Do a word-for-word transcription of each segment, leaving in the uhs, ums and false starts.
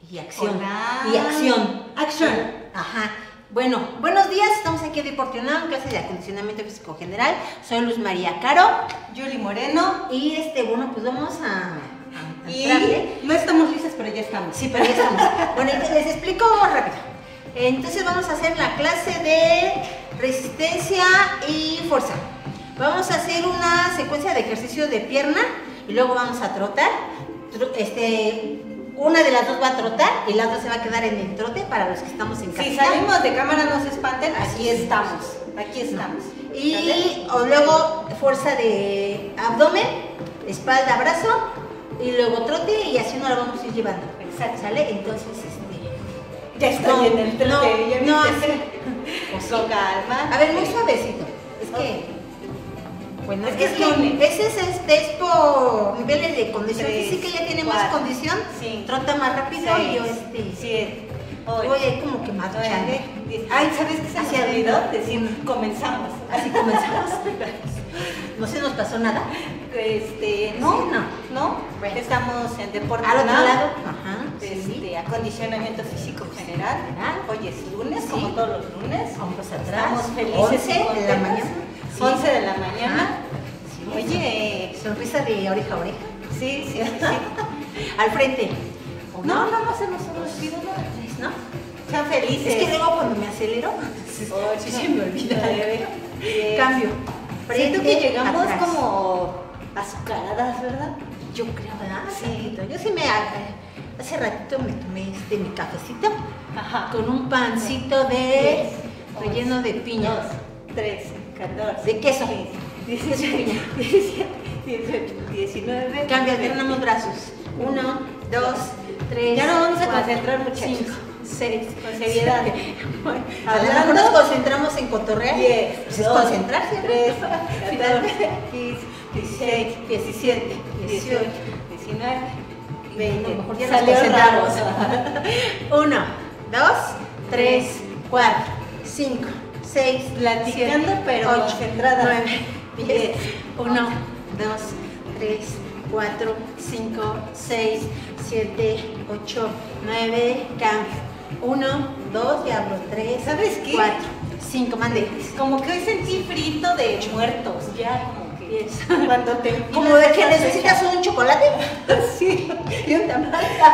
y acción. Hola. Y acción. Acción. Ajá. Bueno, buenos días, estamos aquí de Deportionado en clase de acondicionamiento físico general. Soy Luz María Caro. Julie Moreno. Y este, bueno, pues vamos a, a Y entrarle. no estamos listas, pero ya estamos. Sí, pero ya estamos. Bueno, les explico rápido. Entonces vamos a hacer la clase de resistencia y fuerza. Vamos a hacer una secuencia de ejercicios de pierna y luego vamos a trotar. Este, una de las dos va a trotar y la otra se va a quedar en el trote para los que estamos en casa. Si salimos de cámara, no se espanten, aquí Así estamos. Aquí estamos. Y o luego fuerza de abdomen, espalda, brazo y luego trote y así nos lo vamos a ir llevando. Exacto. ¿Sale? Entonces, este... Ya estoy No, en el trote, no, ¿ya no, viste? sí. Pues sí. Con calma. A ver, muy suavecito. Es que... Bueno, Es es que que, es lunes. ese es, este, es por niveles de condición Tres, física, ya tiene más cuatro, condición, cinco, trota más rápido seis, y yo este... siete, ocho, Voy ahí como que más nueve, diez. Ay, ¿sabes qué se Hacia me olvidó? arriba. Decir, comenzamos. Así comenzamos. No se nos pasó nada. Este, no, Sí, no. no. Bueno. Estamos en deporte. Al otro Now, lado, ajá, Este, sí. acondicionamiento físico general. General. Hoy es lunes, Sí. como todos los lunes. Hombros atrás. Estamos felices. once y de la contentas. mañana. Sí. once de la mañana. Ajá. Sí, Oye, sonrisa de oreja a oreja. sí, sí, sí. sí. Al frente. No, no, no se nos olvidó nada. ¿No? Sean felices. Es que luego cuando me acelero, sí, Ocho, sí se me olvida. nueve, diez. Cambio. Siento que Frente, llegamos atrás. como azucaradas, ¿verdad? Yo creo, ¿verdad? Sí. Yo sí me... Hace ratito me tomé este, mi cafecito Ajá. con un pancito de Diez, relleno de once, piña. dos, tres, catorce. De queso. quince, diecisiete, diecisiete, dieciocho, diecinueve. Cambia, alternamos brazos. Uno, dos, tres. Ya nos vamos a cuatro, concentrar, muchachos. Cinco, seis, Con seriedad. siete. Bueno, a lo Hablando. mejor nos concentramos en cotorrear. diez, Pues es doce, concentrarse, ¿no? trece, Finalmente. catorce, quince, dieciséis, diecisiete, dieciocho, diecinueve, A veinte. lo mejor ya nos Salió concentramos. raro. Uno, dos, tres, cuatro, cinco, seis, Platicando, siete, pero ocho, concentrada. nueve, diez. Diez. Uno, dos, tres, cuatro, cinco, seis, siete, ocho, nueve, cambio. Uno, dos, y abro. Tres, ¿Sabes qué? cuatro, cinco, mande. Como que hoy sentí frito de muertos, ya como que Diez. cuando te Como de que necesitas un chocolate. sí, Y un tamal.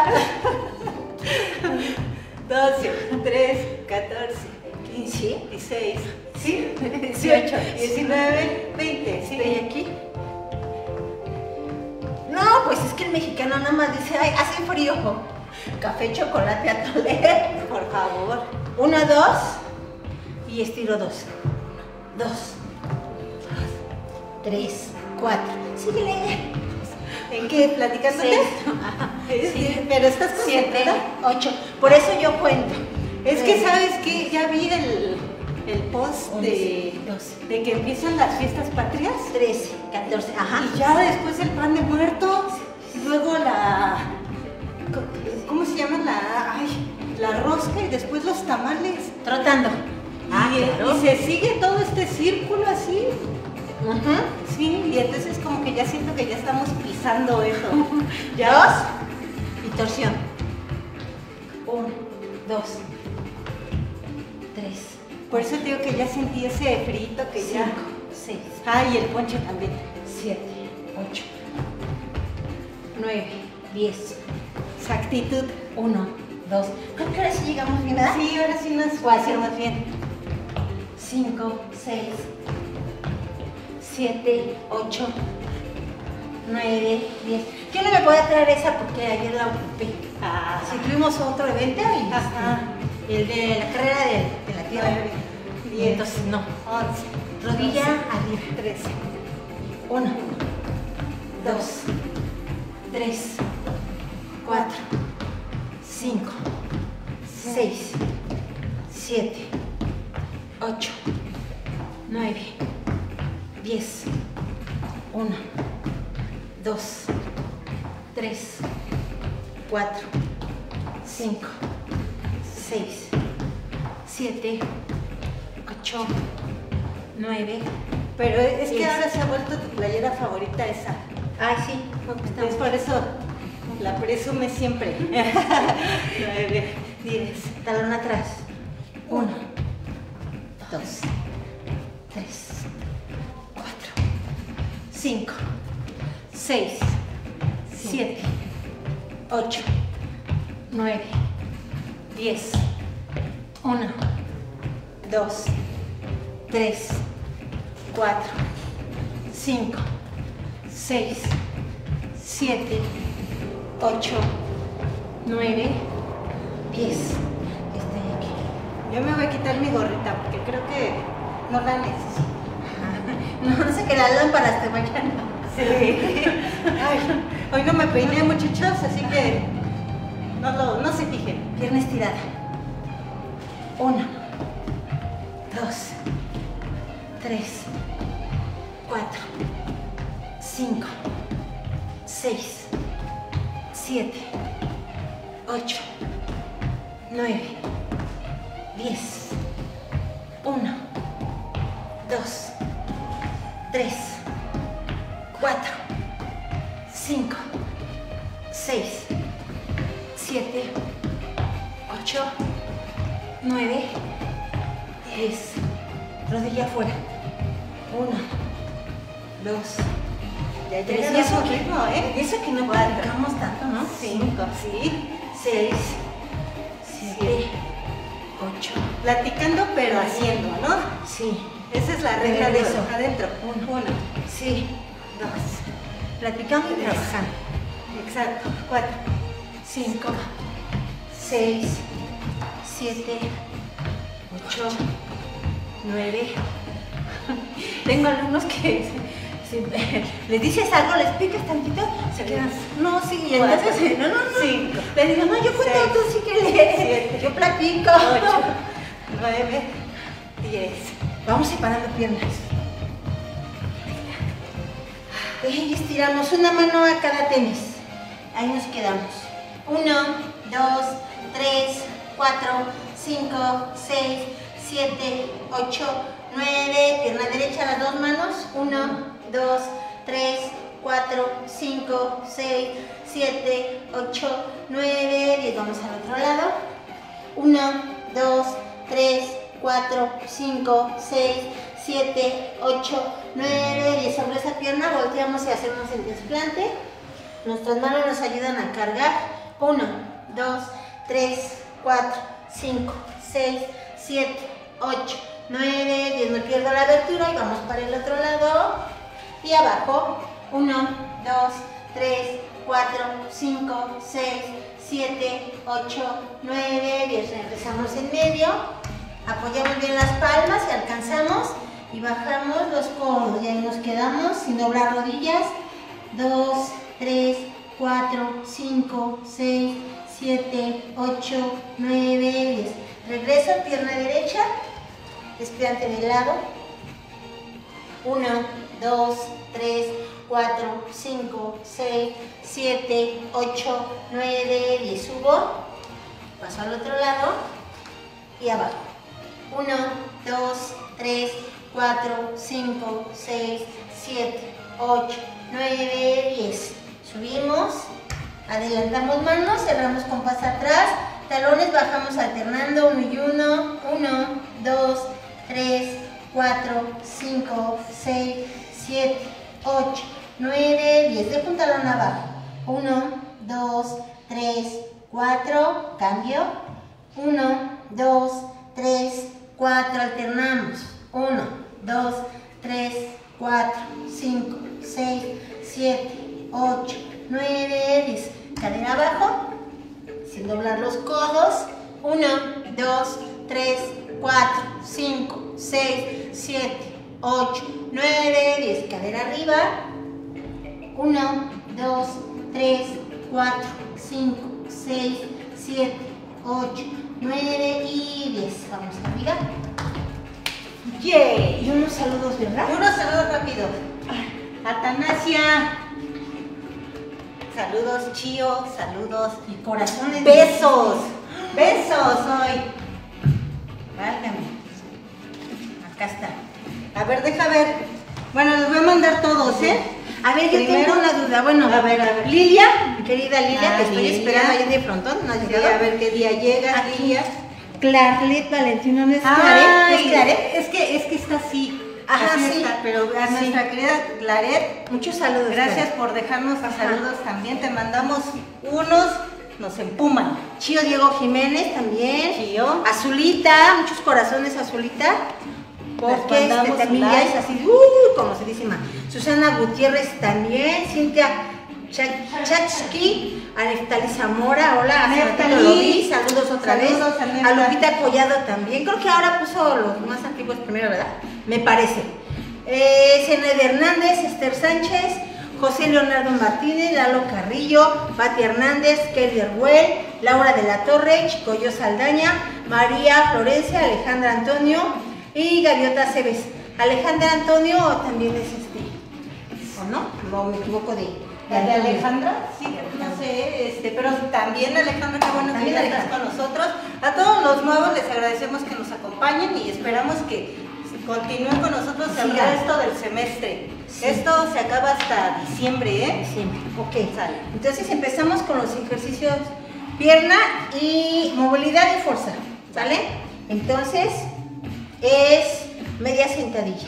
doce, trece, catorce, quince, ¿Sí? dieciséis, sí, dieciocho, diecinueve, veinte, ¿Estoy sí. aquí? No, pues es que el mexicano nada más dice, ay, hace frío. Café, chocolate, atole. Por favor. Uno, dos. Y estiro dos. Dos. Tres, cuatro. Síguele. ¿En qué? ¿Platicándote? Seis. Ajá. Es Sí. que- pero estás Siete, concentrada. ocho. Por eso yo cuento. Es que, Nueve, ¿sabes qué? Ya vi el, el post de, once, de que empiezan las fiestas patrias. trece, catorce. Ajá. Y ya después el pan de muerto. Y luego la... ¿Cómo se llama? La... Ay, la rosca y después los tamales. Trotando. Ah, y, claro. y se sigue todo este círculo así. Ujú. Sí, y entonces como que ya siento que ya estamos pisando eso. Dos y torsión. Uno, dos, tres, Por eso te digo que ya sentí ese frito que ya... cinco, seis, Ah, y el ponche también. siete, ocho, nueve, diez, Esa actitud. uno, dos. Creo que ahora sí llegamos bien, ¿verdad? Sí, ahora sí nos Cuatro. hacemos bien. cinco, seis, siete, ocho, nueve, diez. Yo no me podía traer esa porque ayer la ocupé. Ah, Si tuvimos otro evento y Ajá. este, el de la carrera de, de la tierra. nueve, Y diez, entonces no. once, Rodilla doce, arriba. trece. Uno, dos, tres, cuatro, cinco, seis, siete, ocho, nueve, diez. Uno, dos, tres, cuatro, cinco, seis, siete, ocho, nueve. Pero es que Diez. ahora se ha vuelto tu playera favorita esa. Ay, sí. Es por eso La presume siempre. nueve, diez. Talón atrás. uno, dos, tres, cuatro, cinco, seis, siete, ocho, nueve, diez. uno, dos, tres, cuatro, cinco, seis, siete, ocho, nueve, diez. Estoy aquí. Yo me voy a quitar mi gorrita porque creo que no la necesito. No, no sé qué la lámpara hasta mañana. Sí. Ay, hoy no me peiné, muchachos, así que no, lo, no se fijen. Pierna estirada. Uno, dos, tres, cuatro, cinco, seis, siete, ocho, nueve, diez. Uno, dos, tres, cuatro, cinco, seis, siete, ocho, nueve, diez. Rodilla afuera. Uno, dos, Ya tres. llega Y eso el que, ritmo, ¿eh? y eso que no practicamos tanto, ¿no? Cinco, sí. Seis, siete, ocho. Platicando pero haciendo, ¿no? Sí. Esa es la regla de Regreso. eso. Adentro. Uno. Uno, Sí. dos, Platicando y Tres. trabajando. exacto. Cuatro, Cinco, seis, siete, ocho, nueve. Tengo alumnos que si, si les dices algo, les picas tantito, se quedan. No, sí, y Cuatro. entonces, no, no, no. Cinco, Le digo, no, yo cuento, seis, tú sí que lees. siete, Yo platico. ocho, nueve, diez. Vamos separando piernas. Y estiramos una mano a cada tenis. Ahí nos quedamos. Uno, dos, tres, cuatro, cinco, seis, siete, ocho, nueve. Pierna derecha, las dos manos. Uno, dos, tres, cuatro, cinco, seis, siete, ocho, nueve, diez. Vamos al otro lado. Uno, dos, tres, cuatro, cinco, seis, siete, ocho, nueve, diez. Sobre esa pierna volteamos y hacemos el desplante. Nuestras manos nos ayudan a cargar. uno, dos, tres, cuatro, cinco, seis, siete, ocho, nueve, diez. No pierdo la abertura y vamos para el otro lado. Y abajo. uno, dos, tres, cuatro, cinco, seis, siete, ocho, nueve, diez. Empezamos en medio. Apoyamos bien las palmas y alcanzamos. Y bajamos los codos. Y ahí nos quedamos sin doblar rodillas. dos, tres, cuatro, cinco, seis, siete, ocho, nueve, diez. Regreso, pierna derecha. Desplante de lado. uno, dos, tres, cuatro, cinco, seis, siete, ocho, nueve, diez. Subo. Paso al otro lado. Y abajo. uno, dos, tres, cuatro, cinco, seis, siete, ocho, nueve, diez. Subimos, adelantamos manos, cerramos compás atrás, talones, bajamos alternando, uno y uno, uno, dos, tres, cuatro, cinco, seis, siete, ocho, nueve, diez. Dejo un talón abajo. uno, dos, tres, cuatro, cambio. uno, dos, tres, cuatro, alternamos. uno, dos, tres, cuatro, cinco, seis, siete, ocho, nueve, diez. Cadera abajo, sin doblar los codos. uno, dos, tres, cuatro, cinco, seis, siete, ocho, nueve, diez. Cadera arriba. uno, dos, tres, cuatro, cinco, seis, siete, ocho, nueve y diez. Vamos arriba. ¡Yay! Y unos saludos, ¿verdad? Y unos saludos rápido. Atanasia. Saludos, Chío. Saludos. Y corazones. Besos. Besos hoy. Válgame. Acá está. A ver, deja ver. Bueno, les voy a mandar todos, ¿eh? A ver, yo Primero, tengo una duda. Bueno, a ver, a ver. Lilia, mi querida Lilia, Ah, te estoy Lilia. esperando ahí de frontón, ¿no has Sí, llegado? a ver qué día llega, Aquí. Lilia. Clarlet Valentino, ¿no es Ay, Claret? ¿Es Claret? Es que, es que está así. Ajá, así sí. está, pero a Sí. nuestra querida Claret, Muchos saludos. gracias Claret. por dejarnos tus Ajá. saludos también. Te mandamos unos, nos empuman. Chío Diego Jiménez también. Chío. Azulita, muchos corazones Azulita. Porque este, mandamos también un ya like. es así, uh, conocidísima. Susana Gutiérrez también. Cintia Cha- Chachki. A Neftali Zamora, hola. hace Neftali. ratito lo vi, saludos otra Saludos a vez. Neftali. A Lupita Collado también. Creo que ahora puso los más antiguos primero, ¿verdad? Me parece. Eh, Zenede Hernández, Esther Sánchez, José Leonardo Martínez, Lalo Carrillo, Pati Hernández, Kelly Erhuel, Laura de la Torre, Chicoyo Saldaña, María Florencia, Alejandra Antonio y Gaviota Cebes. Alejandra Antonio también es este, ¿o no? No me equivoco de, ¿La de Alejandra? Sí, no sé, este, pero también Alejandra, qué bueno que También ya estás Alejandra. con nosotros. A todos los nuevos les agradecemos que nos acompañen y esperamos que continúen con nosotros el Sigan. resto del semestre. Sí. Esto se acaba hasta diciembre, ¿eh? Siempre. Ok, Sale. entonces empezamos con los ejercicios pierna y movilidad y fuerza, ¿sale? Entonces es media sentadilla.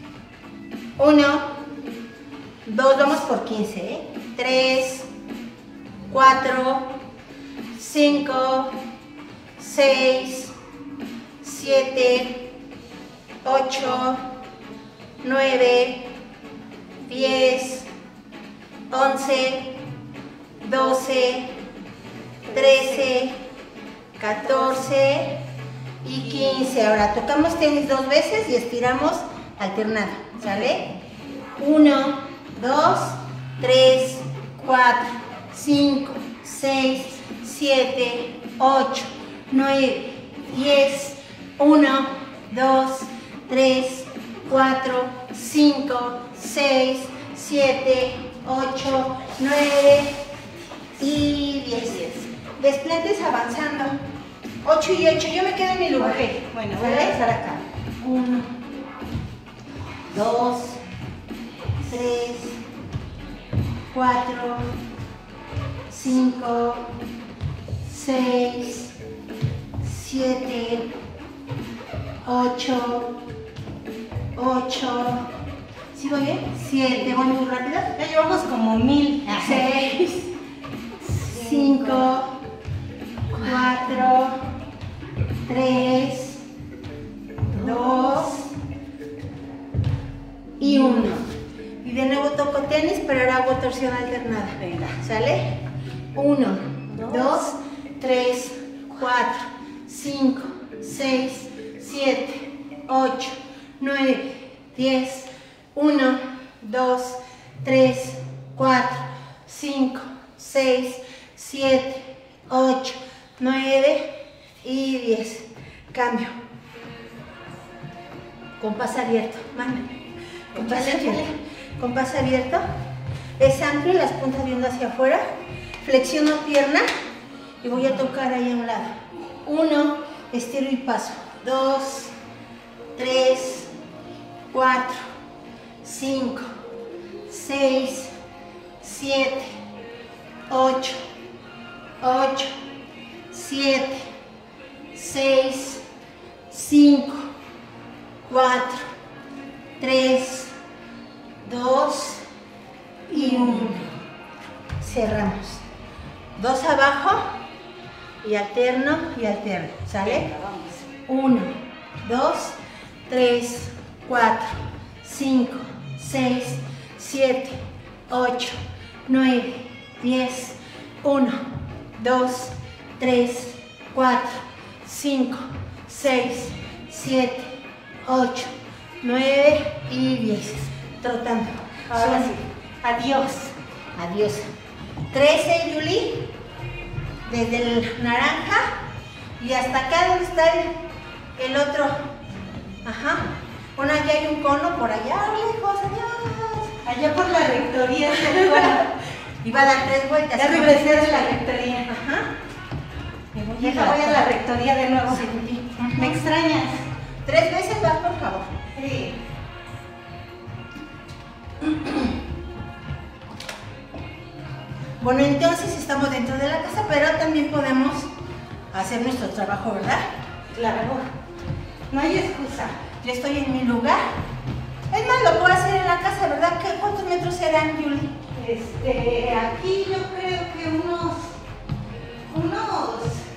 Uno, dos, vamos por quince, ¿eh? Tres, cuatro, cinco, seis, siete, ocho, nueve, diez, once, doce, trece, catorce y quince. Ahora tocamos tenis dos veces y estiramos alternado, ¿sale? uno, dos, tres, cuatro, cinco, seis, siete, ocho, nueve, diez, uno, dos, tres, cuatro, cinco, seis, siete, ocho, nueve y diez. Desplantes avanzando. ocho y ocho. Yo me quedo en mi lugar. Ok, bueno, voy a ¿Sale? empezar acá. uno, dos, tres, cuatro, cinco, seis, siete, ocho, ocho, ¿sí voy bien? siete, voy muy rápido. Ya llevamos como mil. seis, cinco, cuatro, tres, dos y uno. Y de nuevo toco tenis, pero ahora hago torsión alternada. Venga. ¿Sale? uno, dos, tres, cuatro, cinco, seis, siete, ocho, nueve, diez, uno, dos, tres, cuatro, cinco, seis, siete, ocho, nueve y diez. Cambio. Compás abierto. Manda. Compás Échale, abierto. échale. Compás abierto. Es amplio, las puntas viendo hacia afuera. Flexiono pierna y voy a tocar ahí a un lado. Uno, estiro y paso. Dos, tres, cuatro, cinco, seis, siete, ocho, ocho, siete, seis, cinco, cuatro, tres, dos y uno. Cerramos. Dos abajo y alterno y alterno. ¿Sale? Venga, vamos. uno, dos, tres, cuatro, cinco, seis, siete, ocho, nueve, diez, uno, dos, tres, cuatro, cinco, seis, siete, ocho, nueve y diez. Trotando. Ahora Son- sí. Adiós. Adiós. trece, Yuli. Desde el naranja y hasta acá donde está el, el otro. Ajá. Bueno, allá hay un cono por allá, lejos, adiós. Allá por la rectoría está el cono. Y va a dar tres vueltas. Ya regresé de la rectoría. Ajá. Me voy Deja, voy a la rectoría de nuevo. Sí. ¿Me extrañas? Tres veces vas, por favor. Sí. Bueno, entonces estamos dentro de la casa, pero también podemos hacer nuestro trabajo, ¿verdad? Claro, no hay excusa. Yo estoy en mi lugar. Es más, lo puedo hacer en la casa, ¿verdad? ¿Qué, ¿Cuántos metros serán, Julie? Este, aquí yo creo que unos, unos,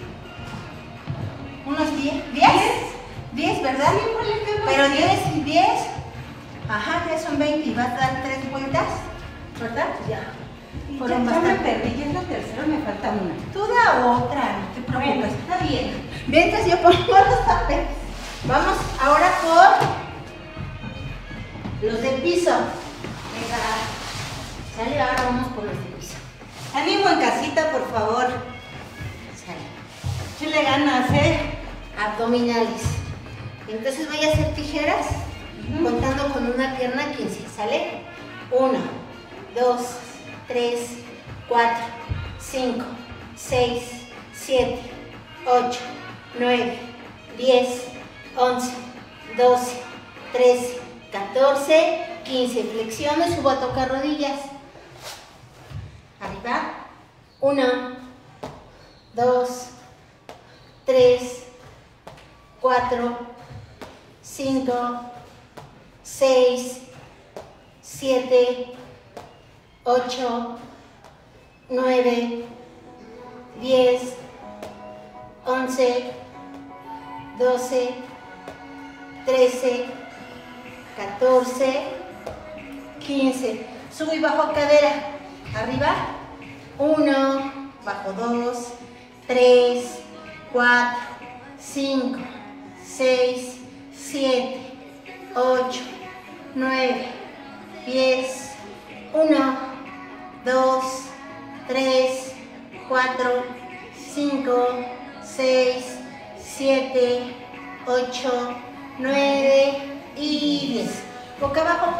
unos diez, diez, diez, ¿verdad? Sí, ponle que unos Pero diez. diez y diez, ajá, ya son veinte y va a dar tres vueltas, ¿verdad? Ya. Y Fueron ya, ya me bastante. perdí, ya es la tercera, me falta una. Tú da otra, no te preocupes. Bueno, está bien. Mientras yo pongo los tapetes. Vamos ahora por los de piso. Venga. Sale, ahora vamos por los de piso. Ánimo en casita, por favor. Sale. Échale ganas, ¿eh? Abdominales. Entonces voy a hacer tijeras, Ujú. contando con una pierna quince. ¿Sale? uno, dos, tres, cuatro, cinco, seis, siete, ocho, nueve, diez, once, doce, trece, catorce, quince. Flexiono y subo a tocar rodillas. Arriba. uno, dos, tres, cuatro, cinco, seis, siete, ocho, nueve, diez, once, doce, trece, catorce, quince. Subo y bajo cadera. Arriba. uno, bajo dos, tres, cuatro, cinco, seis, siete, ocho, nueve, diez, uno, dos, tres, cuatro, cinco, seis, siete, ocho, nueve y diez. Boca abajo.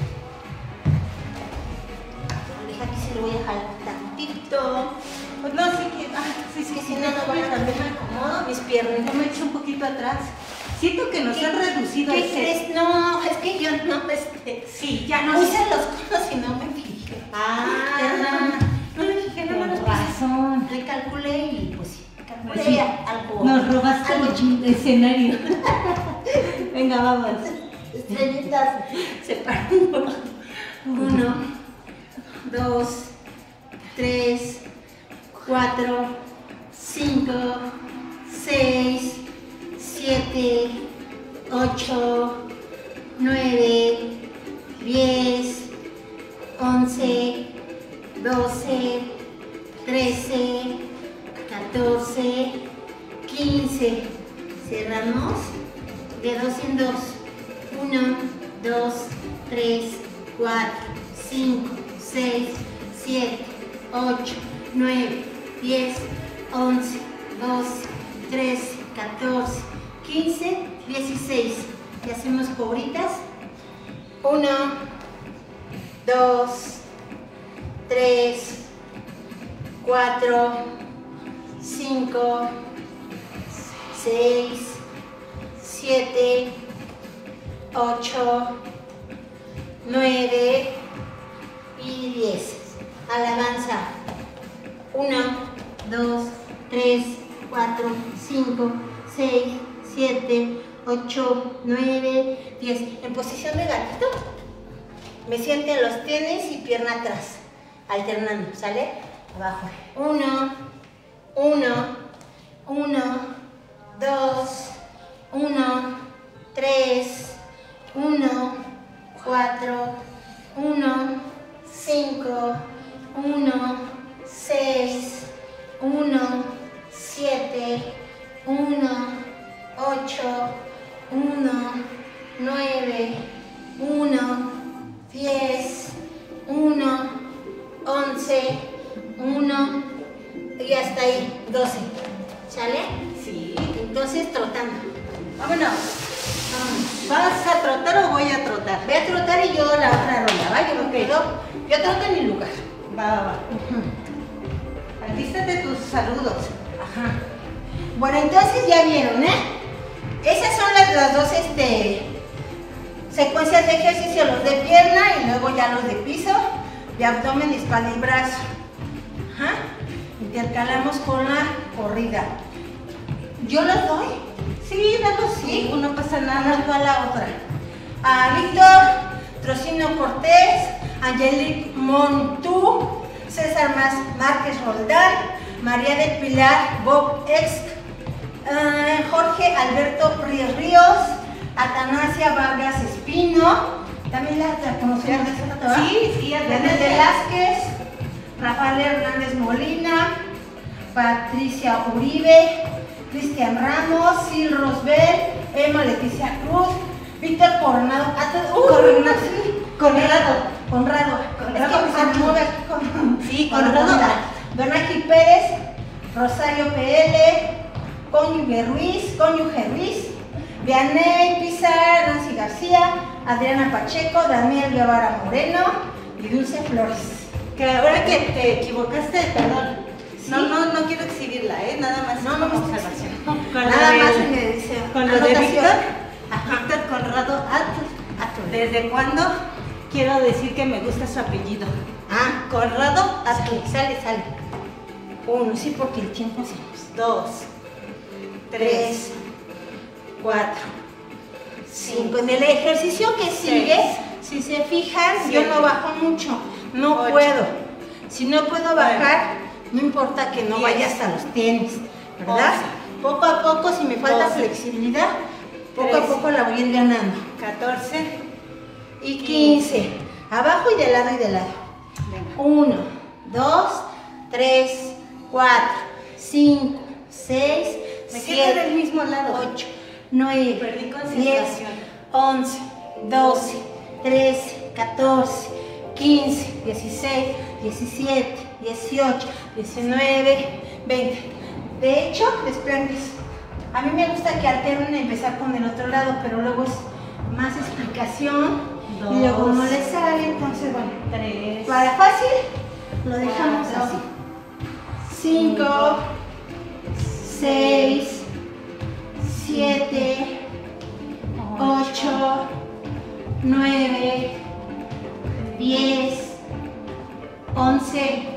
Deja que se lo voy a jalar tantito. Pues no, sí que, ah, sí, Es sí, que sí, si no, no van a también cambiar. me acomodo. Mis piernas. Yo me echo un poquito atrás. Siento que nos han reducido ¿Qué ese- crees? No, es que yo no, este... Sí, ya no Puse los conos y no me fijé. Ah, no me fijé, no me los con puse. razón. Recalculé y pues sí, calculé Pues sí, algo. Nos robaste algo el escenario. Venga, vamos. Estrellitas separando. Uno, dos, tres, cuatro, cinco, seis, siete, ocho, nueve, diez, once, doce, trece, catorce, quince. Cerramos de dos en dos. uno, dos, tres, cuatro, cinco, seis, siete, ocho, nueve, diez, once, doce, trece, catorce, quince, dieciséis. Y hacemos cobritas. uno, dos, tres, cuatro, cinco, seis, siete, ocho, nueve y diez. Alabanza. uno, dos, tres, cuatro, cinco, seis, siete, ocho, nueve, diez. En posición de gatito. Me siento en los tenis y pierna atrás. Alternando, ¿sale? Abajo. uno, uno, uno, dos, uno, tres, uno, cuatro, uno, cinco, uno, seis, uno, siete, uno, ocho, uno, nueve, uno, diez, uno, once, uno y hasta ahí, doce. ¿Sale? Sí. Entonces trotando. Vámonos. ¿Vas a trotar o voy a trotar? Voy a trotar y yo la otra ronda, ¿va? Yo me quedo, yo troto en mi lugar. Va, va, va. Alístate tus saludos. Ajá. Bueno, entonces ya vieron, ¿eh? Esas son las, las dos este, secuencias de ejercicio, los de pierna y luego ya los de piso, de abdomen, espalda y brazo. Ajá. Intercalamos con la corrida. ¿Yo los doy? Sí, dalos, sí, no pasa nada. Una a la otra. A Víctor Trocino Cortés, Angelique Montú, César Márquez Roldán, María del Pilar Bob Ex, uh, Jorge Alberto Ríos Ríos, Atanasia Vargas Espino, también la, la conocemos de esta toda. Sí, sí, Daniel Velázquez, Rafael Hernández Molina, Patricia Uribe, Cristian Ramos, Sil Rosbel, Emma Leticia Cruz, Víctor Coronado, uh, Coronado, Conrado, Conrado, Conrado, es que se mueve aquí con, sí, con Conrado. Donaki Pérez, Rosario P L, Cónyuge Ruiz, Cónyuge Ruiz, Vianey Pizar, Nancy García, Adriana Pacheco, Daniel Guevara Moreno y Dulce Flores. Que ahora que te equivocaste, perdón. ¿Sí? No, no, no quiero exhibirla, ¿eh? Nada más. No, no, como no, observación. no. Con Nada lo más del- me dice. Con lo de anotación. Víctor, Ajá. Víctor Conrado Atl. Atl. ¿Desde cuándo? Quiero decir que me gusta su apellido. Ah, Conrado Atl. sale, sale, sale. Uno, sí, porque el tiempo se nos. Dos, tres, Tres, cuatro, cinco. En el ejercicio que sigue, si se fijan, Siete. yo no bajo mucho. No Ocho. puedo. Si no puedo bajar, no importa que no Diez. vaya hasta los tenis, ¿verdad? Once. Poco a poco, si me falta Doce. flexibilidad, poco a Trece. poco la voy a ir ganando. catorce. Y quince. Abajo y de lado y de lado. Venga. uno, dos, tres, cuatro, cinco, seis, Me quedo siete, del mismo lado. ocho, nueve, Perdí diez, concentración. once, doce, trece, catorce, quince, dieciséis, diecisiete, dieciocho, diecinueve, veinte. De hecho, desprendes. A mí me gusta que alternen empezar con el otro lado, pero luego es más explicación y luego no le sale, entonces bueno. Tres. Para fácil, lo dejamos Cuatro. así. cinco, seis, siete, ocho, nueve, diez, once,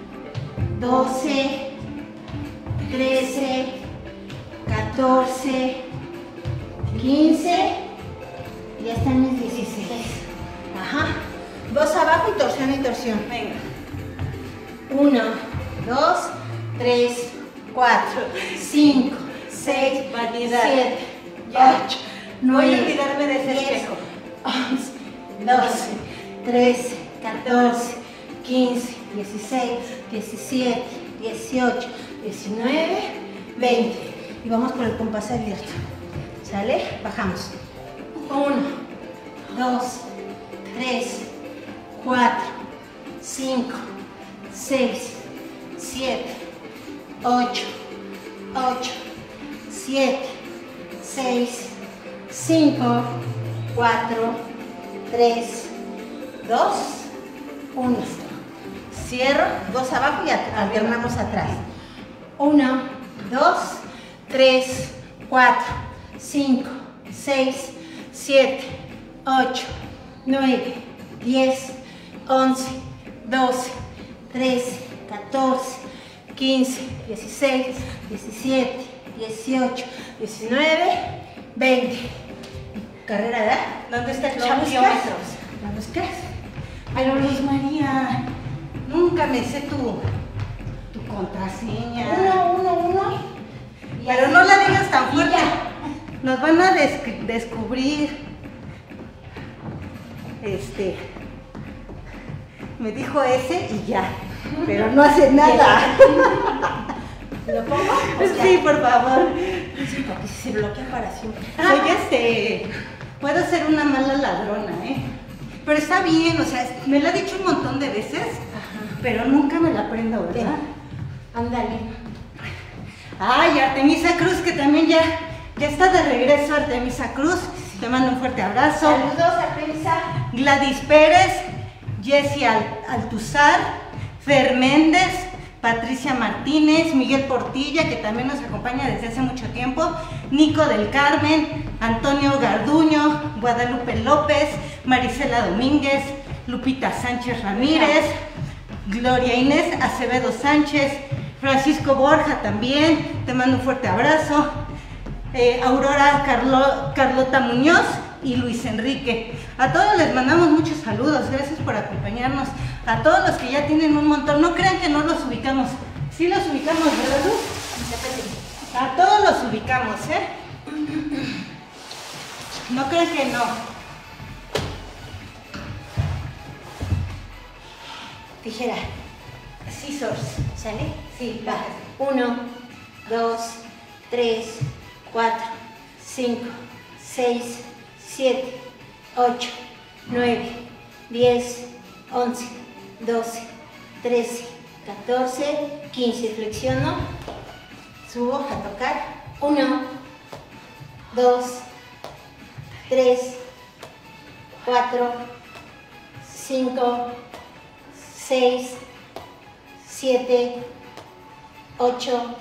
doce, trece, catorce, quince, ya están mis dieciséis. Ajá. Dos abajo y torsión y torsión. Venga. Uno, dos, tres, cuatro, cinco, seis, Vanidad. siete, Ya. ocho, Voy a nueve, olvidarme de ese diez, espejo. once, doce, trece, catorce, quince, dieciséis, diecisiete, dieciocho, diecinueve, veinte. Y vamos por el compás abierto. ¿Sale? Bajamos. Uno, dos, tres, cuatro, cinco, seis, siete, ocho, ocho, siete, seis, cinco, cuatro, tres, dos, uno. Cierro, dos abajo y alternamos atrás. Uno, dos, tres, cuatro, cinco, seis, siete, ocho, nueve, diez, once, doce, trece, catorce, quince, dieciséis, diecisiete, dieciocho, diecinueve, veinte. Carrera, ¿verdad? ¿Dónde está el ¿Lo chapiómetros? buscas? ¿La buscas? Pero Luz María, nunca me sé tu, tu contraseña. Uno, uno, uno. Y Pero así. no la digas tan Y fuerte. ya. Nos van a des- descubrir. Este. Me dijo ese y ya. Pero no hace nada. ¿Lo pongo? Sí, por favor. Sí, porque si se bloquea para siempre. Soy este. Puedo ser una mala ladrona, ¿eh? Pero está bien, o sea, me lo ha dicho un montón de veces, Ajá. pero nunca me la aprendo, Ven, ¿verdad? ándale. Ay, Artemisa Cruz, que también ya, ya está de regreso, Artemisa Cruz. Te mando un fuerte abrazo. Saludos a Pensa. Gladys Pérez, Jessie Al- Altuzar, Fer Méndez, Patricia Martínez, Miguel Portilla, que también nos acompaña desde hace mucho tiempo, Nico del Carmen, Antonio Garduño, Guadalupe López, Marisela Domínguez, Lupita Sánchez Ramírez, Gloria Inés Acevedo Sánchez, Francisco Borja también, te mando un fuerte abrazo. Eh, Aurora Carlo, Carlota Muñoz y Luis Enrique. A todos les mandamos muchos saludos, gracias por acompañarnos. A todos los que ya tienen un montón, no crean que no los ubicamos. Sí los ubicamos, ¿verdad, Luz? A todos los ubicamos, ¿eh? No crean que no. Tijera. Scissors. ¿Sale? Sí, Va. va. Uno, dos, tres, cuatro, cinco, seis, siete, ocho, nueve, diez, once, doce, trece, catorce, quince. Flexiono, subo a tocar. Uno, dos, tres, cuatro, cinco, seis, siete, ocho,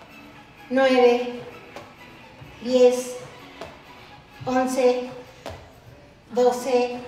nueve, diez, once, doce,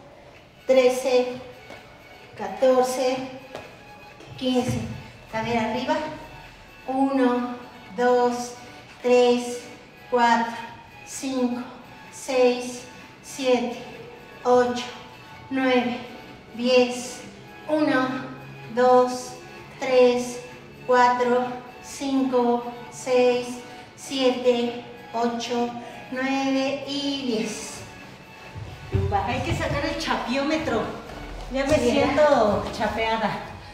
trece, catorce, quince. Cadera arriba. uno, dos, tres, cuatro, cinco, seis, siete, ocho, nueve, diez. uno, dos, tres, cuatro, cinco, seis, siete, ocho, nueve y diez. Hay que sacar el chapiómetro. Ya me Sí, siento chapeada.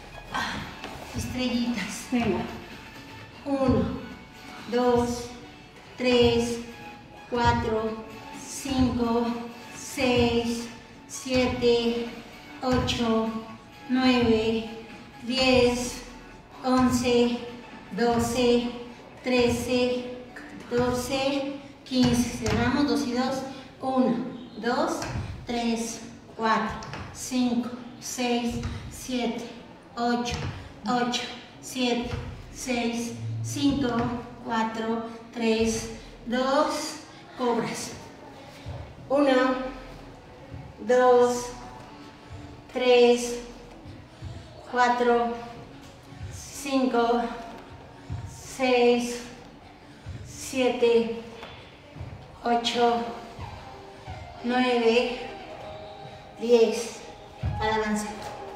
Estrellitas. Venga. uno, dos, tres, cuatro, cinco, seis, siete, ocho, nueve, diez, once, doce, trece, catorce, quince. Cerramos dos y dos. uno, dos, tres, cuatro, cinco, seis, siete, ocho, ocho, siete, seis, cinco, cuatro, tres, dos. Cobras. uno, dos, tres, cuatro, cinco, seis, siete, ocho, nueve, diez. A la danza.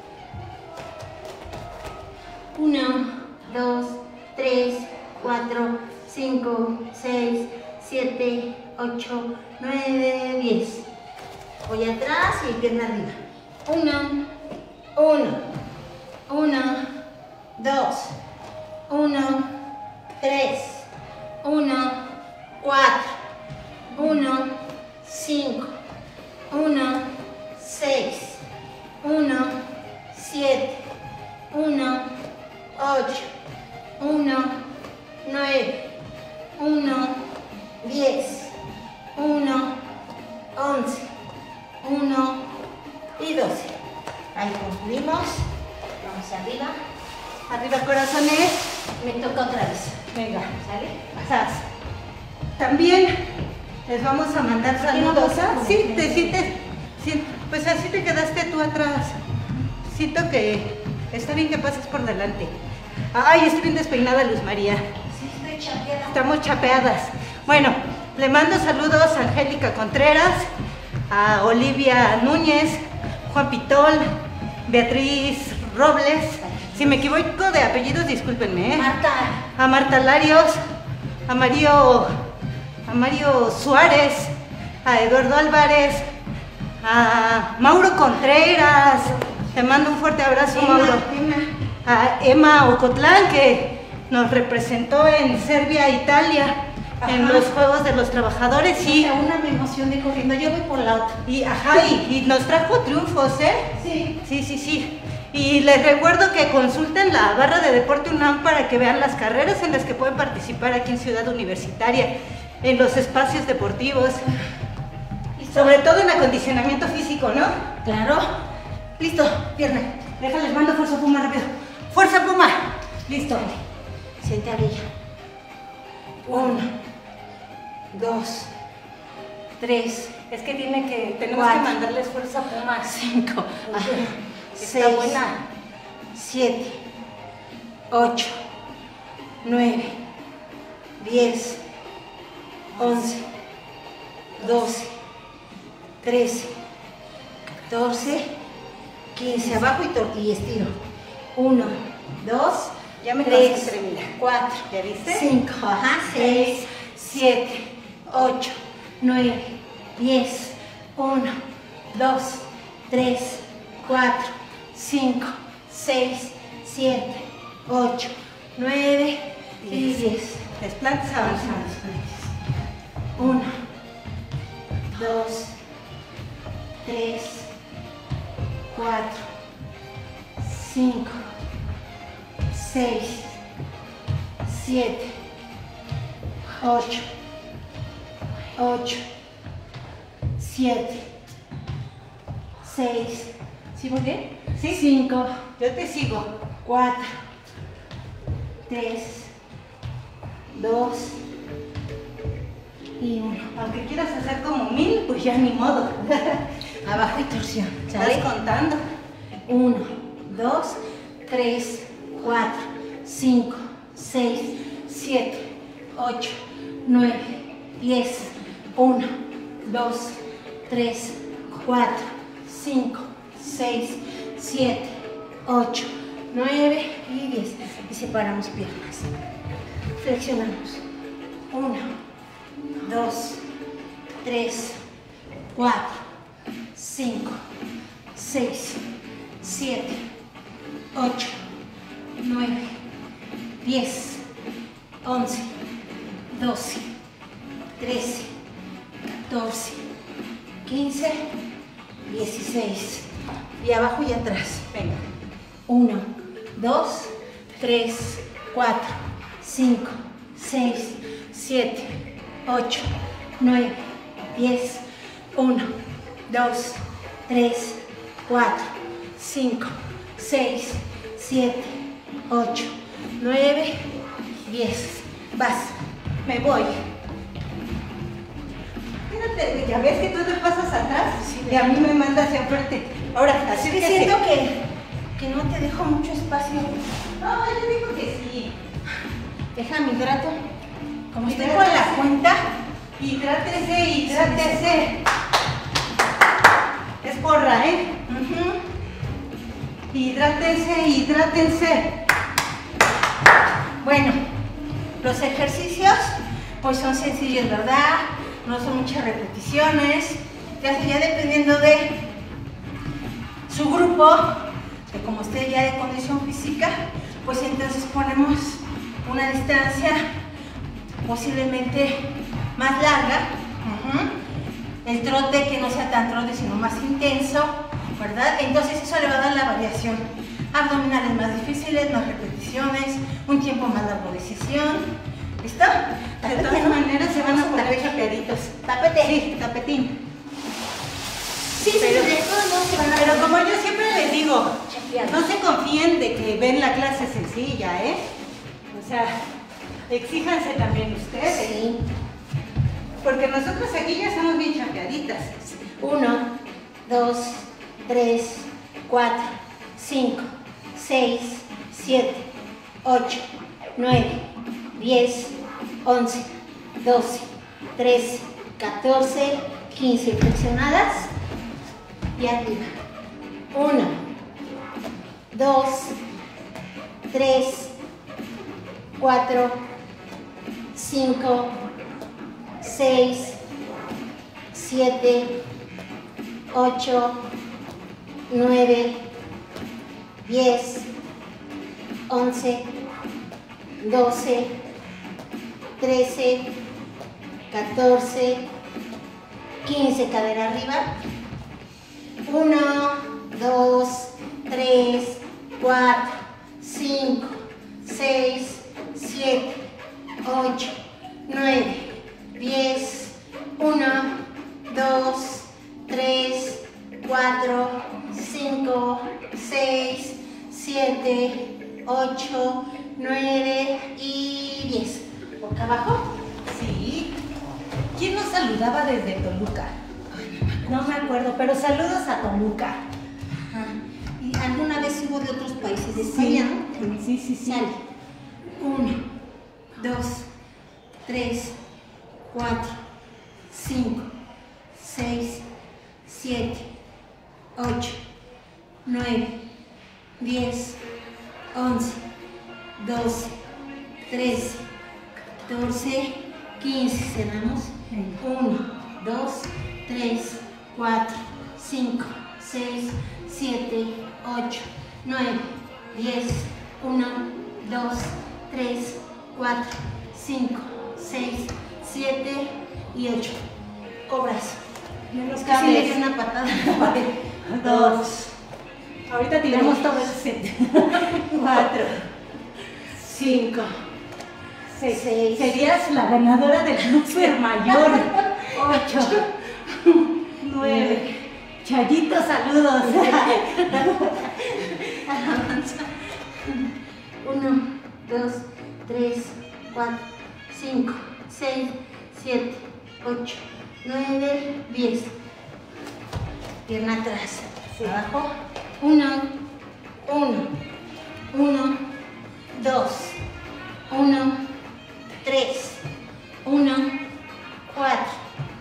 uno, dos, tres, cuatro, cinco, seis, siete, ocho, nueve, diez. Voy atrás y pierna arriba. uno, uno, uno, dos, uno, tres, uno, cuatro, uno, cinco, uno, seis, uno, siete, uno, ocho, uno, nueve, uno, diez, uno, once, uno y doce. Ahí concluimos. Vamos arriba. Arriba, corazones. Me toca otra vez. Venga. ¿Sale? Pasas. También les vamos a mandar saludos. ¿Ah? Sí, te sientes. Sí, pues así te quedaste tú atrás. Siento que está bien que pases por delante. Ay, estoy bien despeinada, Luz María. Sí, estoy chapeada. Estamos chapeadas. Bueno, le mando saludos a Angélica Contreras, a Olivia Núñez, Juan Pitol, Beatriz Robles. Si me equivoco de apellidos, discúlpenme, ¿eh? Marta. A Marta Larios, a Mario, a Mario Suárez, a Eduardo Álvarez, a Mauro Contreras. Te mando un fuerte abrazo, Emma, Mauro. Emma. A Emma Ocotlán, que nos representó en Serbia, Italia, ajá, en los Juegos de los Trabajadores. Y a una me emocioné corriendo, yo voy por la otra. Y, ajá, y, y nos trajo triunfos, ¿eh? Sí. Sí, sí, sí. Y les recuerdo que consulten la barra de Deporte UNAM para que vean las carreras en las que pueden participar aquí en Ciudad Universitaria, en los espacios deportivos, ¿Listo? sobre todo en acondicionamiento físico, ¿no? Claro. Listo, pierna. Déjales, mando fuerza Puma rápido. ¡Fuerza Puma! Listo. Sentadilla. Uno, dos, tres, Es que tiene que, tenemos cuatro, que mandarles fuerza Puma. cinco, Está seis, buena. siete, ocho, nueve, diez, once, doce, trece, catorce, quince. Abajo y, y estiro. uno, dos, Ya me tres, concentré, mira. cuatro, ¿Ya viste? cinco, ajá, seis, siete, ocho, nueve, diez, uno, dos, tres, cuatro, cinco, seis, siete, ocho, nueve y diez. Desplantes, avanzamos. uno, dos, tres, cuatro, cinco, seis, siete, ocho, ocho, siete, seis, ¿sí muy bien? Sí. cinco, Yo te sigo. cuatro, tres, dos y uno. Aunque quieras hacer como mil, pues ya ni modo. Abajo y torsión. Estás ¿Sale? contando. uno, dos, tres, cuatro, cinco, seis, siete, ocho, nueve, diez, uno, dos, tres, cuatro, cinco, seis, siete, ocho, nueve y diez. Y separamos piernas. Flexionamos. uno, dos, tres, cuatro, cinco, seis, siete, ocho, nueve, diez, once, doce, trece, catorce, quince, dieciséis. Y abajo y atrás. Venga. uno, dos, tres, cuatro, cinco, seis, siete, ocho, nueve, diez, uno, dos, tres, cuatro, cinco, seis, siete, ocho, nueve, diez. Vas. Me voy. Fíjate, ya ves que tú te pasas atrás Sí, y a mí me mandas hacia enfrente. Ahora, así Estoy que diciendo que, que no te dejo mucho espacio. No, yo digo que sí. Deja mi hidrato. Como estoy Hidrátate. con la cuenta, Hidrátese, hidrátese. Es porra, ¿eh? ujú. Hidrátese, hidrátense. Bueno, los ejercicios pues son sencillos, ¿verdad? No son muchas repeticiones. Ya, ya dependiendo de su grupo, de como esté ya de condición física, pues entonces ponemos una distancia posiblemente más larga. Ujú. El trote que no sea tan trote, sino más intenso, ¿verdad? Entonces eso le va a dar la variación. Abdominales más difíciles, más repeticiones, un tiempo más largo de sesión. ¿Listo? De todas maneras se van a poner chapeaditos. Tapete. Sí, tapetín. Sí, sí, Pero- de todos modos se van a Pero como yo siempre les digo, chapear. no se confíen de que ven la clase sencilla, ¿eh? O sea, exíjanse también ustedes. Sí. Porque nosotros aquí ya estamos bien chapeaditas. Uno, dos, tres, cuatro, cinco, seis, siete, ocho, nueve, diez, once, doce, trece, catorce, quince. Flexionadas y arriba. Uno, dos, tres, cuatro, cinco, seis, siete, ocho, nueve, diez, once, doce, trece, catorce, quince. Cadera arriba. uno, dos, tres, cuatro, cinco, seis, siete, ocho, nueve, diez, uno, dos, tres, cuatro, cinco, seis, siete, ocho, nueve y diez. Boca abajo. Sí. ¿Quién nos saludaba desde Toluca? No me acuerdo, pero saludos a Toluca. ¿Y alguna vez recibo de otros países de España, ¿no? Sí, sí, sí. Sale. Uno, dos, tres, cuatro, cinco, seis, siete, ocho, nueve, diez, once, doce, trece, catorce, quince. Cerramos. Uno, dos, tres, cuatro, cinco, seis, siete, ocho, nueve, diez, uno, dos, tres, cuatro, cinco, seis, siete y ocho. Cobras. Menos Casi le di cables. una patada. Dos. Ahorita tiramos todo el set. Cuatro. Cinco. Seis. Seis. Serías la ganadora del Super Mayor. Ocho. Nueve. Chayito, saludos. Uno, dos, tres, cuatro, cinco, seis, siete, ocho, nueve, diez. Pierna atrás. Sí. Abajo. Uno, uno, uno, dos, uno, tres, uno, cuatro,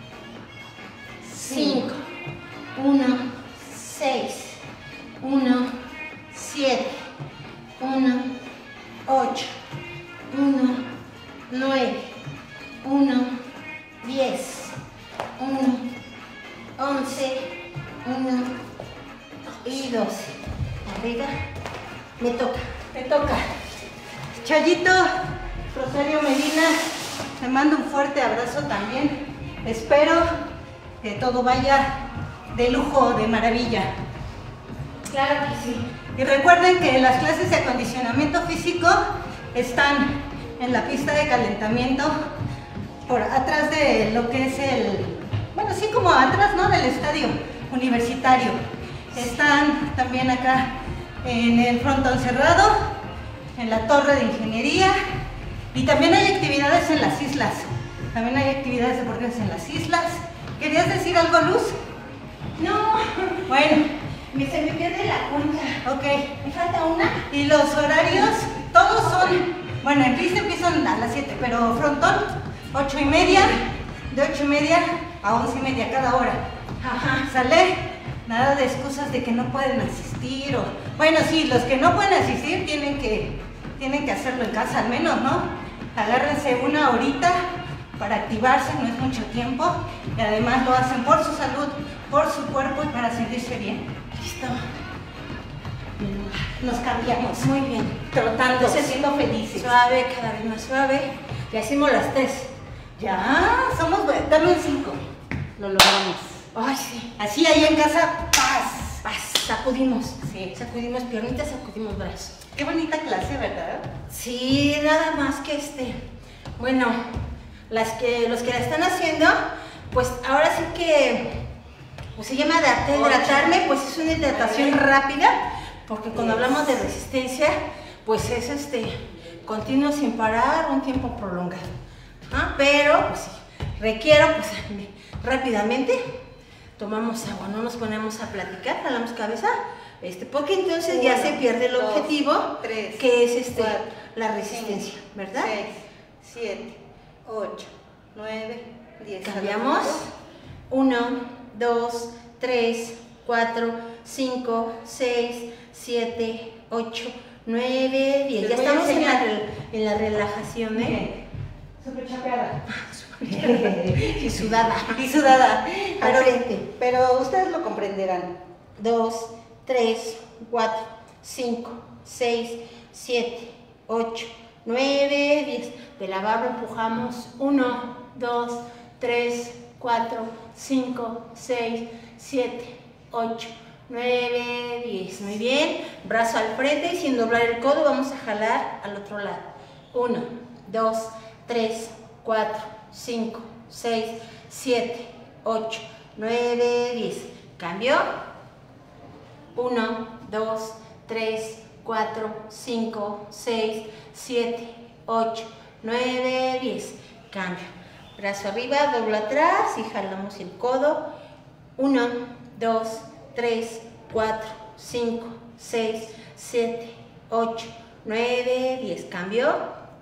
cinco, uno, seis, uno, siete, uno, ocho, uno, nueve, uno, diez, uno, once, uno y doce. Arriba. Me toca. Te toca. Chayito, Rosario Medina, te mando un fuerte abrazo también. Espero que todo vaya de lujo, de maravilla. Claro que sí. Y recuerden que las clases de acondicionamiento físico están en la pista de calentamiento, por atrás de lo que es el, bueno, sí, como atrás, ¿no?, del estadio universitario. Están también acá en el frontón cerrado, en la torre de ingeniería, y también hay actividades en las islas. También hay actividades deportivas en las islas. ¿Querías decir algo, Luz? No, Bueno, me, se me pierde la cuenta. ok. Me falta una. Y los horarios, todos son, bueno, en pista empiezan a las siete, pero frontón, ocho y media, de ocho y media a once y media cada hora. Ajá. ¿Sale? Nada de excusas de que no pueden asistir o... Bueno, sí, los que no pueden asistir tienen que, tienen que hacerlo en casa al menos, ¿no? Agárrense una horita para activarse, no es mucho tiempo, y además lo hacen por su salud, por su cuerpo y para sentirse bien. Listo. Nos cambiamos, Muy bien. trotando, Entonces, siendo felices. Suave, cada vez más suave. Y hacemos las tres. Ya, somos, bu- dame un cinco, lo logramos. Ay, sí. Así ahí en casa, paz. Paz, sacudimos. Sí. Sacudimos piernitas, sacudimos brazos. Qué bonita clase, ¿verdad? Sí, nada más que este. Bueno, las que, los que la están haciendo, pues ahora sí que pues se llama de hidratarme, pues es una hidratación rápida, porque cuando Yes. hablamos de resistencia, pues es este continuo sin parar, un tiempo prolongado. ¿Ah? Pero, pues sí, requiero, pues rápidamente tomamos agua, no nos ponemos a platicar, jalamos cabeza, este, porque entonces Uno, ya se pierde el dos, objetivo, tres, que es este cuatro, la resistencia, cinco, ¿verdad? seis, siete, ocho, nueve, diez. Cambiamos. uno, dos, tres, cuatro, cinco, seis, siete, ocho, nueve, diez. Les Ya voy a estamos en la, enseñar. rel- en la relajación, ¿eh? Súper chapeada. Y sudada. Y sudada. Al Pero, frente. pero ustedes lo comprenderán. dos, tres, cuatro, cinco, seis, siete, ocho, nueve, diez. De la barra empujamos uno, dos, tres, cuatro, cinco, seis, siete, ocho, nueve, diez. Muy bien. Brazo al frente y sin doblar el codo vamos a jalar al otro lado. uno, dos, tres, cuatro, cinco, seis, siete, ocho, nueve, diez. Cambio. uno, dos, tres, cuatro, cinco, seis, siete, ocho, nueve, diez. Cambio. Brazo arriba, doblo atrás y jalamos el codo. uno, dos, tres, cuatro, cinco, seis, siete, ocho, nueve, diez. Cambio.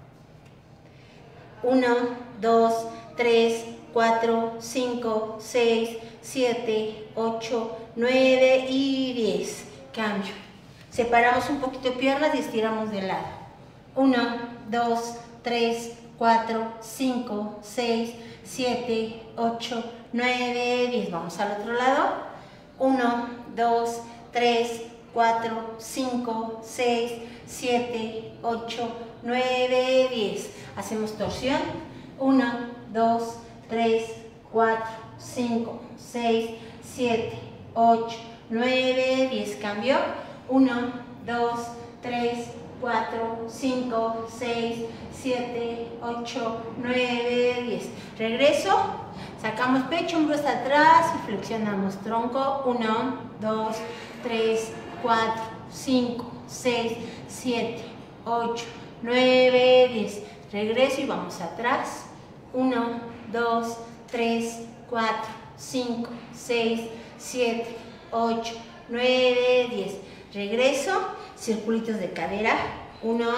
uno, dos, tres, cuatro, cinco, seis, siete, ocho, nueve y diez. Cambio. Separamos un poquito piernas y estiramos de lado. uno, dos, tres, cuatro, cinco, seis, siete, ocho, nueve, diez. Vamos al otro lado. uno, dos, tres, cuatro, cinco, seis, siete, ocho, nueve, diez. Hacemos torsión. uno, dos, tres, cuatro, cinco, seis, siete, ocho, nueve, diez. Cambio. uno, dos, tres, cuatro, cinco, seis, siete, ocho, nueve, diez. Regreso. Sacamos pecho, hombros atrás y flexionamos tronco. uno, dos, tres, cuatro, cinco, seis, siete, ocho, nueve, diez. Regreso y vamos atrás. uno, dos, tres, cuatro, cinco, seis, siete, ocho, nueve, diez. Regreso, circulitos de cadera. uno,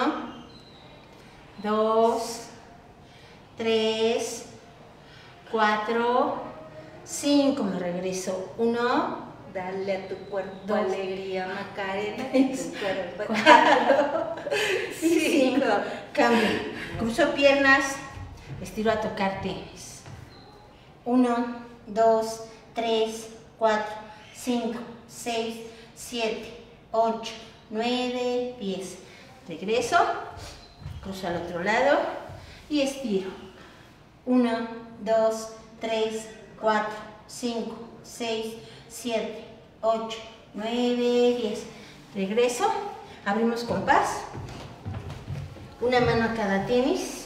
dos, tres, cuatro, cinco. Me regreso. uno, dale a tu cuerpo dos, alegría, Macarena. tres, Tu cuerpo. cuatro, Cinco. cinco. Cambio. Cruzo piernas, estiro a tocar tenis. uno, dos, tres, cuatro, cinco, seis, siete, ocho, nueve, diez. Regreso, cruzo al otro lado y estiro. uno, dos, tres, cuatro, cinco, seis, siete, ocho, nueve, diez. Regreso, abrimos compás. Una mano a cada tenis.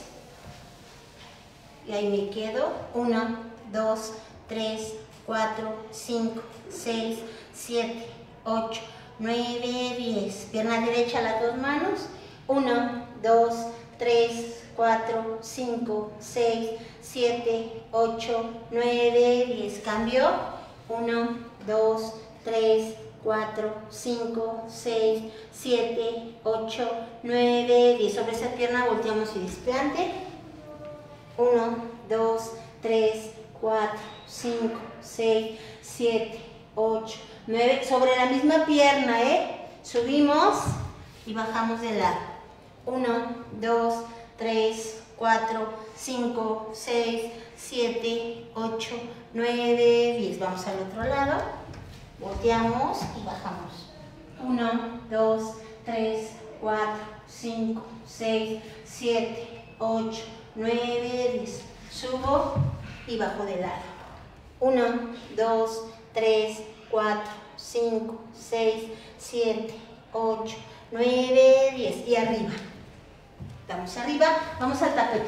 Y ahí me quedo. uno, dos, tres, cuatro, cinco, seis, siete, ocho, nueve, diez. Pierna derecha a las dos manos. uno, dos, tres, cuatro, cinco, seis, siete, ocho, nueve, diez. Cambio. uno, dos, tres, cuatro, cinco, seis, siete, ocho, nueve, diez. Sobre esa pierna volteamos y desplante. uno, dos, tres, cuatro, cinco, seis, siete, ocho, nueve. Sobre la misma pierna, ¿eh? Subimos y bajamos de lado. uno, dos, tres, cuatro, cinco, seis, siete, ocho, nueve, diez. Vamos al otro lado. Volteamos y bajamos. uno, dos, tres, cuatro, cinco, seis, siete, ocho, nueve, diez. Subo y bajo de lado. uno, dos, tres, cuatro, cinco, seis, siete, ocho, nueve, diez. Y arriba. Estamos arriba. Vamos al tapete.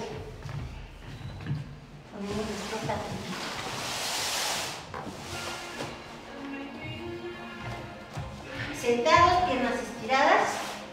Ponemos nuestro tapete. Sentados, piernas estiradas.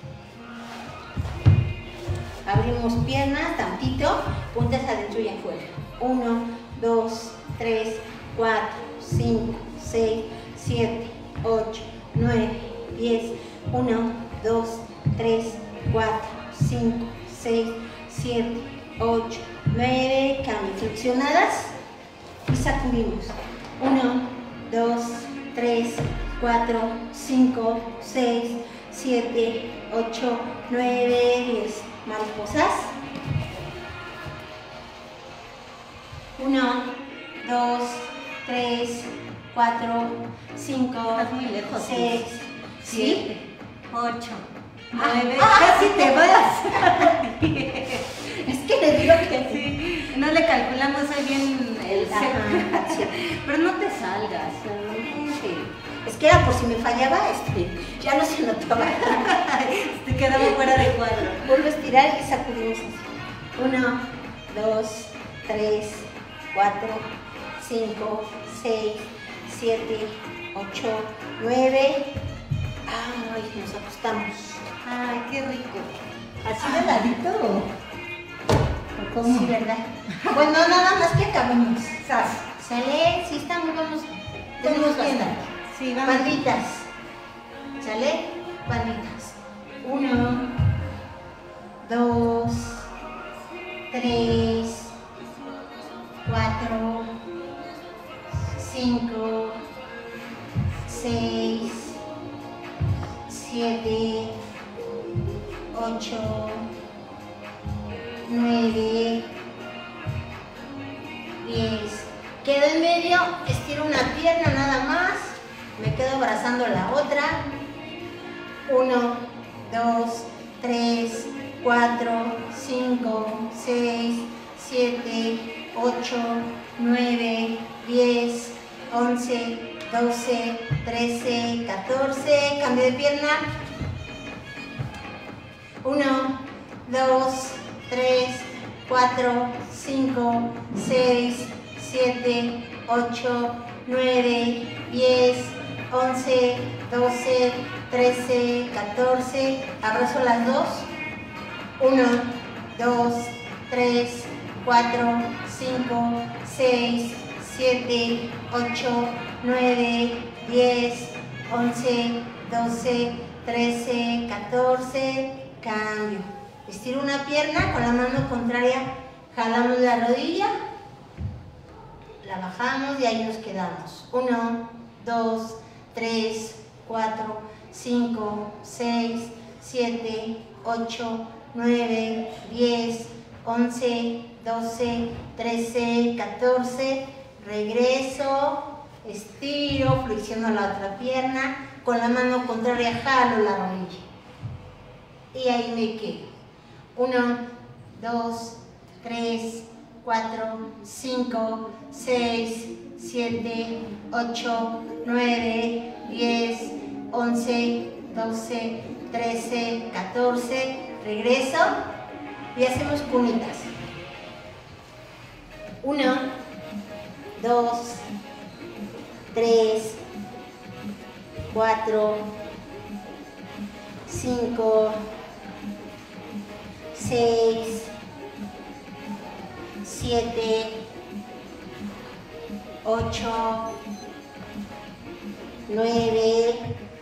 Abrimos piernas, tantito, puntas adentro y afuera. uno, dos, tres, cuatro, cinco, seis, siete, ocho, nueve, diez. uno, dos, tres, cuatro, cinco, seis, siete, ocho, nueve. Cambio. Flexionadas y sacudimos. uno, dos, tres, cuatro, cinco, seis, siete, ocho, nueve, diez. Mariposas. uno, dos, tres, cuatro, cinco, Estás muy lejos. seis, siete, ocho, Ah, nueve. ah, Casi te vas. Es que le digo que Sí, no le calculamos ahí bien el Ajá, sí. pero no te salgas. Sí. Es que era por si me fallaba, este, ya no se notaba. Te quedaba fuera de cuadro. Vuelvo a estirar y sacudimos así. uno, dos, tres, cuatro, cinco, seis, siete, ocho, nueve. Ay, nos acostamos. Ay, qué rico. ¿Así de ladito o cómo? Sí, ¿verdad? Bueno, nada más que acabemos. Sas. ¿Sale? Sí, estamos, vamos. Tenemos Vamos bien. bastante. Sí, vamos. Palmitas. ¿Sale? Palmitas. Uno, dos, tres, cuatro, cinco, seis, siete, ocho, nueve, diez. Quedo en medio, estiro una pierna nada más, me quedo abrazando la otra. Uno, dos, tres, cuatro, cinco, seis, siete, ocho, nueve, diez, once, doce, trece, catorce. Cambio de pierna. Uno, dos, tres, cuatro, cinco, seis, siete, ocho, nueve, diez, once, doce, trece, catorce. Abrazo las dos. Uno, dos, tres, cuatro, cinco, seis, siete, ocho, nueve, diez, once, doce, trece, catorce. Cambio. Estiro una pierna, con la mano contraria jalamos la rodilla, la bajamos y ahí nos quedamos. Uno, dos, tres, cuatro, cinco, seis, siete, ocho, nueve, diez, once, doce, trece, catorce. Regreso, estiro, flexiono la otra pierna, con la mano contraria jalo la rodilla. Y ahí me quedo. Uno, dos, tres, cuatro, cinco, seis, siete, ocho, nueve, diez, once, doce, trece, catorce. Regreso y hacemos cunitas. Uno, dos, tres, cuatro, cinco, seis, siete, ocho, nueve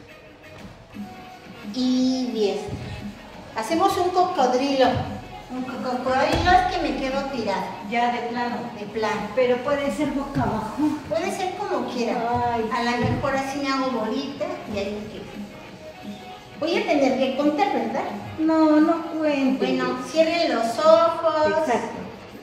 y diez. Hacemos un cocodrilo. Un cocodrilo es que me quedo tirada. Ya de plano. De plano. Pero puede ser boca abajo. Puede ser como quiera. Ay, a lo mejor así me hago bolita y ahí me quedo. Voy a tener que contar, ¿verdad? No, no cuente. Bueno, cierren los ojos. Exacto.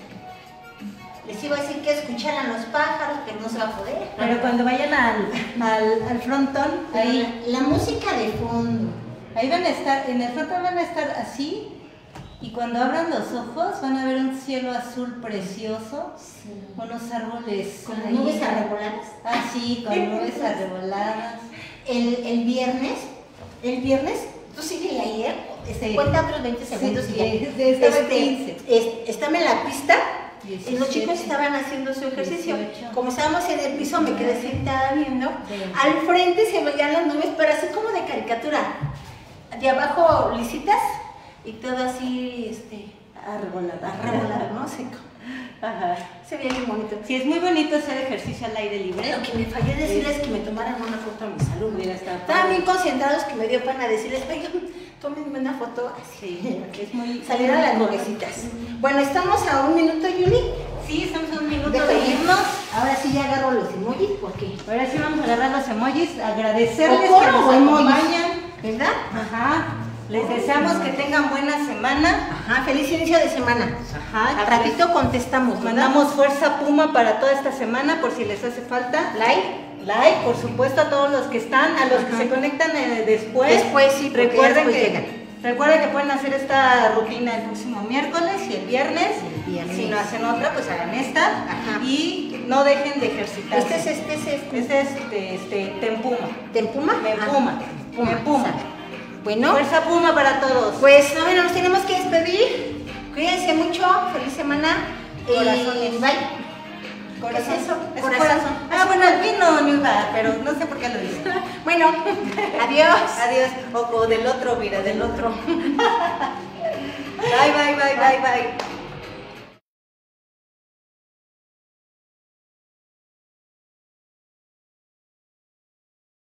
Les iba a decir que escucharan los pájaros, pero no se va a poder. Pero cuando vayan al, al, al frontón, ahí, La, la música de fondo. ahí van a estar, en el frontón van a estar así. Y cuando abran los ojos van a ver un cielo azul precioso, Sí. unos árboles Con ahí. nubes arreboladas. Ah, sí, con nubes arreboladas. El, el viernes, el viernes, tú síguele ahí, ¿eh? Este, Sí. Cuenta otros veinte segundos Sí, y ya. sí, estaba en Este, quince. es- Estáme en la pista y los diecisiete, chicos estaban haciendo su ejercicio. dieciocho, Como estábamos en el piso, me quedé sentada viendo. veinte. Al frente se veían las nubes, pero así como de caricatura. De abajo lisitas y todo así, este, Arrebolada. arrebolado, ¿no? Seco. Ajá. Se veía bien bonito. Sí, es muy bonito hacer ejercicio al aire libre. Lo que me falló decirles es que me tomaran una foto a mis alumnos. Mira, está Estaban padre. bien concentrados que me dio pena decirles, oigan, tómenme una foto así. Sí, es muy... Salieron las nubecitas. Bueno, estamos a un minuto, Yuli, Sí, estamos a un minuto de de irnos. Ahora sí ya agarro los emojis, porque Ahora sí vamos a agarrar los emojis, agradecerles O que coro nos o emojis. acompañan. ¿verdad? Ajá. Les deseamos que tengan buena semana. Ajá, feliz inicio de semana. Ajá. Al ratito contestamos, ¿verdad? Mandamos fuerza Puma para toda esta semana por si les hace falta. like. Like, por supuesto, a todos los que están, a los Ajá. que se conectan eh, después. Después, sí, porque recuerden después que llegan. recuerden que pueden hacer esta rutina el próximo miércoles y el viernes. El viernes. Si no hacen otra, pues hagan esta. Ajá. Y no dejen de ejercitarse. Este es este, es este. Este es este, este, Tempuma. ¿Tempuma? Tempuma. Ah, Puma. Tempuma. Sale. Bueno, Fuerza Puma para todos. pues no, bueno, nos tenemos que despedir. Cuídense mucho, feliz semana. Corazones. Y bye. Corazón. ¿Qué es eso? Es Corazón. corazón. Ah, bueno, aquí no, no iba, pero no sé por qué lo dice. Bueno, adiós. Adiós. O, o del otro, mira, del otro. Bye, bye, bye, bye, bye.